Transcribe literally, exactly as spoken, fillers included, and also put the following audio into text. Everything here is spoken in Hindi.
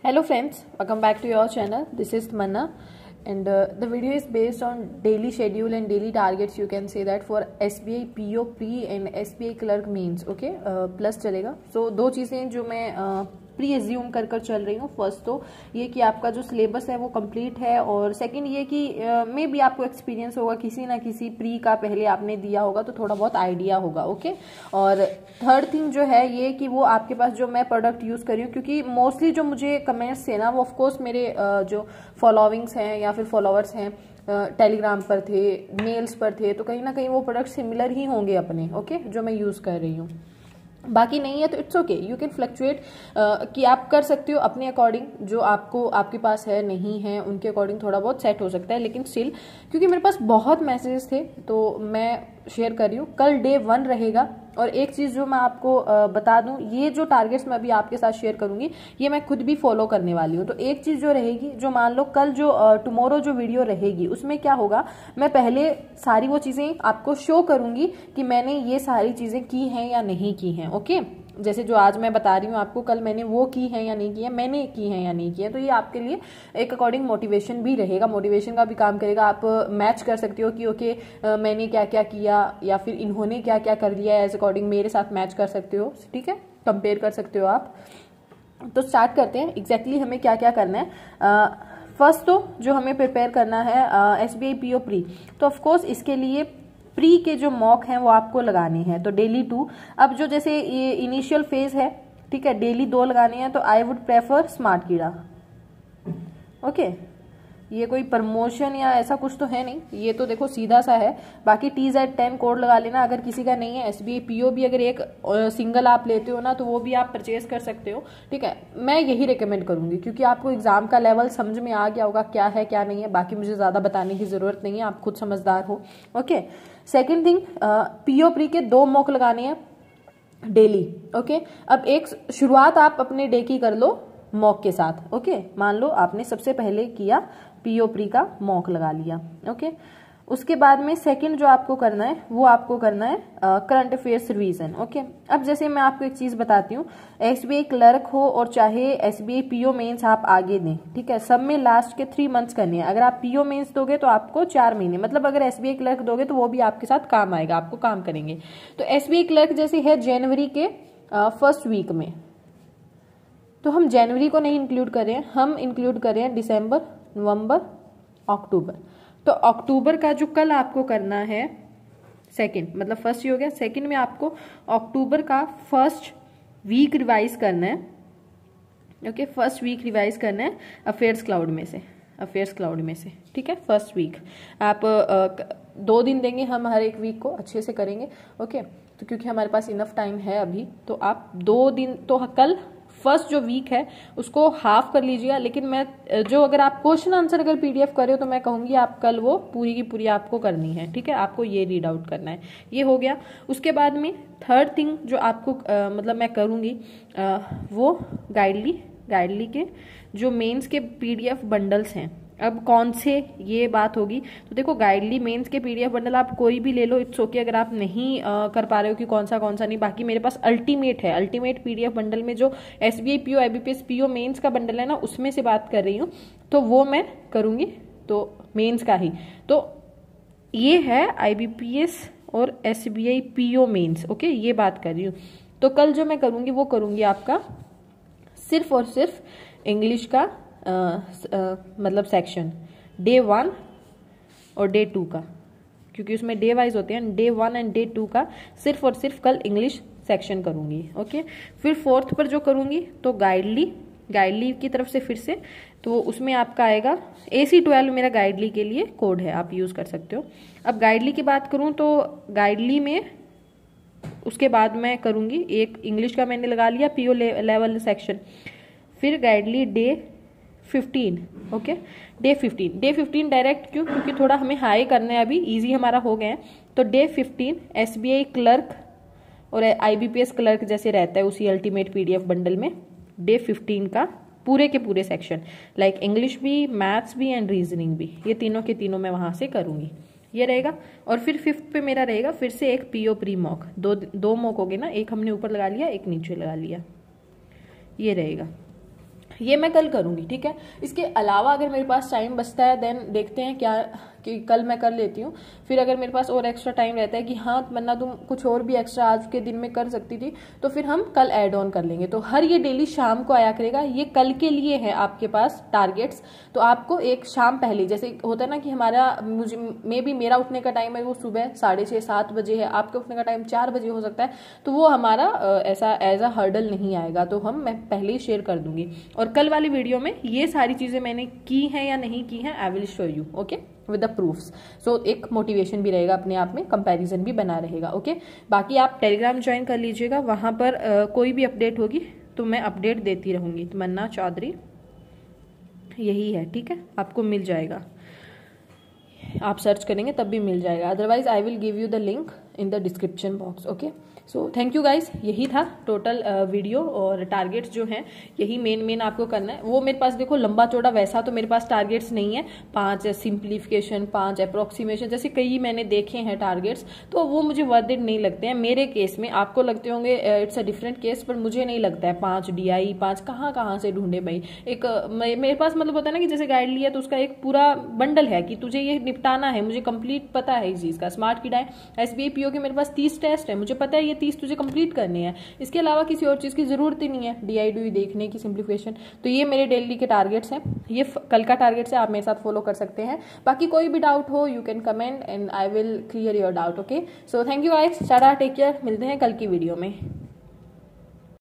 Hello friends, welcome back to your channel. This is Tamanna and uh, the video is based on daily schedule and daily targets. You can say that for S B I P O Pre and S B I Clerk Mains. Okay, uh, plus चलेगा. So दो चीज़ें जो मैं uh, प्री एज्यूम कर कर चल रही हूँ. फर्स्ट तो ये कि आपका जो सिलेबस है वो कंप्लीट है, और सेकंड ये कि मे भी आपको एक्सपीरियंस होगा किसी ना किसी प्री का पहले आपने दिया होगा तो थोड़ा बहुत आइडिया होगा. ओके, और थर्ड थिंग जो है ये कि वो आपके पास जो मैं प्रोडक्ट यूज़ कर रही हूँ, क्योंकि मोस्टली जो मुझे कमेंट्स थे ना वो ऑफकोर्स मेरे जो फॉलोविंग्स हैं या फिर फॉलोअर्स हैं टेलीग्राम पर थे, मेल्स पर थे, तो कहीं ना कहीं वो प्रोडक्ट सिमिलर ही होंगे अपने. ओके, जो मैं यूज़ कर रही हूँ. बाकी नहीं है तो it's okay, you can fluctuate कि आप कर सकते हो अपने अकॉर्डिंग. जो आपको आपके पास है नहीं है उनके अकॉर्डिंग थोड़ा बहुत सेट हो सकता है, लेकिन स्टिल क्योंकि मेरे पास बहुत मैसेजेस थे तो मैं शेयर कर रही हूँ. कल डे वन रहेगा. और एक चीज़ जो मैं आपको uh, बता दूं, ये जो टारगेट्स मैं अभी आपके साथ शेयर करूंगी ये मैं खुद भी फॉलो करने वाली हूँ. तो एक चीज़ जो रहेगी, जो मान लो कल जो टुमारो uh, जो वीडियो रहेगी उसमें क्या होगा, मैं पहले सारी वो चीज़ें आपको शो करूंगी कि मैंने ये सारी चीज़ें की हैं या नहीं की हैं. ओके, जैसे जो आज मैं बता रही हूँ आपको, कल मैंने वो की है या नहीं की है, मैंने की है या नहीं की है. तो ये आपके लिए एक अकॉर्डिंग मोटिवेशन भी रहेगा, मोटिवेशन का भी काम करेगा. आप मैच कर सकते हो कि ओके मैंने क्या क्या किया या फिर इन्होंने क्या क्या कर लिया, एज अकॉर्डिंग मेरे साथ मैच कर सकते हो. ठीक है, कंपेयर कर सकते हो आप. तो स्टार्ट करते हैं. एग्जैक्टली हमें क्या क्या करना है. फर्स्ट तो जो हमें प्रिपेयर करना है S B I P O pre, तो ऑफकोर्स इसके लिए प्री के जो मॉक हैं वो आपको लगाने हैं. तो डेली टू, अब जो जैसे ये इनिशियल फेज है, ठीक है, डेली दो लगाने हैं. तो I would prefer Smart Keeda. Okay, ये कोई प्रमोशन या ऐसा कुछ तो है नहीं, ये तो देखो सीधा सा है. बाकी टी जेड टेन कोड लगा लेना अगर किसी का नहीं है. S B I P O भी अगर एक सिंगल आप लेते हो ना तो वो भी आप परचेज कर सकते हो. ठीक है, मैं यही रिकमेंड करूंगी क्योंकि आपको एग्जाम का लेवल समझ में आ गया होगा क्या है क्या नहीं है. बाकी मुझे ज्यादा बताने की जरूरत नहीं है, आप खुद समझदार हो. Okay, second thing, PO pre के दो मॉक लगाने हैं डेली. ओके, अब एक शुरुआत आप अपने डे की कर लो मॉक के साथ. ओके, मान लो आपने सबसे पहले किया पीओ प्री का मॉक लगा लिया. ओके, उसके बाद में सेकंड जो आपको करना है वो आपको करना है करंट अफेयर्स रिवीजन. ओके, अब जैसे मैं आपको एक चीज बताती हूँ, एसबीआई क्लर्क हो और चाहे एसबीआई पीओ मेंस आप आगे दें, ठीक है, सब में लास्ट के थ्री मंथ्स करनी है. अगर आप पीओ मेंस दोगे तो आपको चार महीने, मतलब अगर एसबीआई क्लर्क दोगे तो वो भी आपके साथ काम आएगा, आपको काम करेंगे. तो एसबीआई क्लर्क जैसे है जनवरी के फर्स्ट वीक में, तो हम जनवरी को नहीं इंक्लूड कर रहे हैं, हम इंक्लूड कर रहे हैं दिसंबर, नवंबर, अक्टूबर. तो अक्टूबर का जो कल आपको करना है सेकंड, मतलब फर्स्ट ही हो गया, सेकंड में आपको अक्टूबर का फर्स्ट वीक रिवाइज करना है. ओके, फर्स्ट वीक रिवाइज करना है अफेयर्स क्लाउड में से, अफेयर्स क्लाउड में से. ठीक है, फर्स्ट वीक आप आ, दो दिन देंगे हम हर एक वीक को, अच्छे से करेंगे. ओके, तो क्योंकि हमारे पास इनफ टाइम है अभी, तो आप दो दिन, तो कल फर्स्ट जो वीक है उसको हाफ कर लीजिएगा. लेकिन मैं जो अगर आप क्वेश्चन आंसर अगर पीडीएफ करे हो तो मैं कहूंगी आप कल वो पूरी की पूरी आपको करनी है. ठीक है, आपको ये रीड आउट करना है. ये हो गया. उसके बाद में थर्ड थिंग जो आपको आ, मतलब मैं करूंगी आ, वो गाइडली गाइडली के जो मेंस के पीडीएफ बंडल्स हैं. अब कौन से, ये बात होगी. तो देखो, गाइडली मेंस के पीडीएफ बंडल आप कोई भी ले लो, इट्स ओके अगर आप नहीं आ, कर पा रहे हो कि कौन सा कौन सा नहीं. बाकी मेरे पास अल्टीमेट है, अल्टीमेट पीडीएफ बंडल में जो SBI PO IBPS PO mains का बंडल है ना, उसमें से बात कर रही हूँ. तो वो मैं करूंगी, तो मेंस का ही. तो ये है आईबीपीएस और एसबीआई पीओ मेंस. ओके, ये बात कर रही हूँ. तो कल जो मैं करूंगी वो करूंगी आपका सिर्फ और सिर्फ इंग्लिश का Uh, uh, मतलब सेक्शन डे वन और डे टू का, क्योंकि उसमें डे वाइज होते हैं. Day one and day two का सिर्फ और सिर्फ कल इंग्लिश सेक्शन करूंगी. ओके, फिर फोर्थ पर जो करूंगी तो गाइडली गाइडली की तरफ से फिर से, तो उसमें आपका आएगा ए सी ट्वेल्व, मेरा गाइडली के लिए कोड है, आप यूज कर सकते हो. अब गाइडली की बात करूं तो गाइडली में उसके बाद मैं करूंगी एक इंग्लिश का मैंने लगा लिया पीओ लेवल सेक्शन. फिर Guidely day fifteen. Okay, day fifteen day fifteen direct क्यों, क्योंकि थोड़ा हमें हाई करना है, अभी इजी हमारा हो गया है. तो डे फिफ्टीन एसबीआई क्लर्क और आईबीपीएस क्लर्क जैसे रहता है उसी अल्टीमेट पीडीएफ बंडल में, डे फिफ्टीन का पूरे के पूरे सेक्शन, लाइक इंग्लिश भी, मैथ्स भी एंड रीजनिंग भी, ये तीनों के तीनों मैं वहां से करूंगी. ये रहेगा. और फिर फिफ्थ पे मेरा रहेगा फिर से एक पीओ प्री मॉक. दो दो मॉक हो गए ना, एक हमने ऊपर लगा लिया, एक नीचे लगा लिया. ये रहेगा. ये मैं कल करूँगी, ठीक है। इसके अलावा अगर मेरे पास टाइम बचता है देन देखते हैं क्या कि कल मैं कर लेती हूँ। फिर अगर मेरे पास और एक्स्ट्रा टाइम रहता है कि हाँ वरना तुम कुछ और भी एक्स्ट्रा आज के दिन में कर सकती थी, तो फिर हम कल ऐड ऑन कर लेंगे। तो हर ये डेली शाम को आया करेगा, ये कल के लिए है आपके पास टारगेट्स। तो आपको एक शाम पहले, जैसे होता है ना कि हमारा मुझे मे भी मेरा उठने का टाइम है वो सुबह साढ़े छः सात बजे है, आपके उठने का टाइम चार बजे हो सकता है, तो वो हमारा ऐसा एज अ हर्डल नहीं आएगा। तो हम मैं पहले ही शेयर कर दूंगी। और कल वाली वीडियो में ये सारी चीज़ें मैंने की हैं या नहीं की हैं, I will show you, okay, with the proofs. So एक मोटिवेशन भी रहेगा अपने आप में, कंपैरिजन भी बना रहेगा, ओके okay? बाकी आप टेलीग्राम ज्वाइन कर लीजिएगा, वहाँ पर uh, कोई भी अपडेट होगी तो मैं अपडेट देती रहूँगी। तमन्ना चौधरी यही है, ठीक है, आपको मिल जाएगा, आप सर्च करेंगे तब भी मिल जाएगा। Otherwise I will give you the link in the description box, okay. So thank you guys, यही था टोटल वीडियो और टारगेट्स जो हैं यही मेन मेन आपको करना है। वो मेरे पास देखो लंबा चौड़ा वैसा तो मेरे पास टारगेट्स नहीं है, पांच सिंप्लीफिकेशन, पांच अप्रोक्सीमेशन, जैसे कई मैंने देखे हैं टारगेट्स, तो वो मुझे वर्थ इट नहीं लगते हैं मेरे केस में। आपको लगते होंगे इट्स अ डिफरेंट केस, पर मुझे नहीं लगता है। पांच डी आई पांच कहाँ कहाँ से ढूंढे भाई, एक मेरे पास मतलब होता है ना कि जैसे गाइड लिया तो उसका एक पूरा बंडल है कि तुझे ये निपटाना है, मुझे कंप्लीट पता है इस चीज का। स्मार्ट किड है, एसबीआई पीओ के मेरे पास तीस टेस्ट है, मुझे पता है ये तीस तुझे कंप्लीट करनी है, इसके अलावा किसी और चीज की जरूरत ही नहीं है, डी आई डी देखने की, सिंप्लीफिकेशन। तो ये मेरे डेली के टारगेट्स हैं, ये कल का टारगेट्स है, आप मेरे साथ फॉलो कर सकते हैं। बाकी कोई भी डाउट हो you can comment and I will clear your doubt, okay. So thank you guys, tata, take care, मिलते हैं कल की वीडियो में।